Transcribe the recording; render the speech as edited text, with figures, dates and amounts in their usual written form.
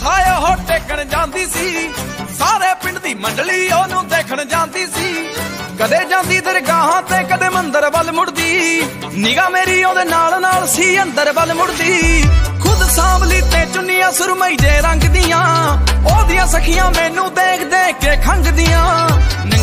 ਮਥਾਇਆ ਹੋ ਟੇਕਣ ਜਾਂਦੀ ਸੀ, ਸਾਰੇ ਪਿੰਡ ਦੀ ਮੰਡਲੀ ਉਹਨੂੰ ਦੇਖਣ ਜਾਂਦੀ ਸੀ। ਕਦੇ ਜਾਂਦੀ ਦਰਗਾਹਾਂ ਤੇ ਕਦੇ ਮੰਦਰ ਵੱਲ ਮੁੜਦੀ, ਨਿਗਾਹ ਮੇਰੀ ਉਹਦੇ ਨਾਲ ਨਾਲ ਸੀ ਅੰਦਰ ਵੱਲ ਮੁੜਦੀ। ਖੁਦ ਸਾਂਵਲੀ ਤੇ ਚੁੰਨੀਆਂ ਸੁਰਮਈ ਜੇ ਰੰਗ ਦੀਆਂ, ਉਹਦੀਆਂ ਸਖੀਆਂ ਮੈਨੂੰ ਦੇਖ ਦੇਖ ਕੇ ਖੰਗਦੀਆਂ।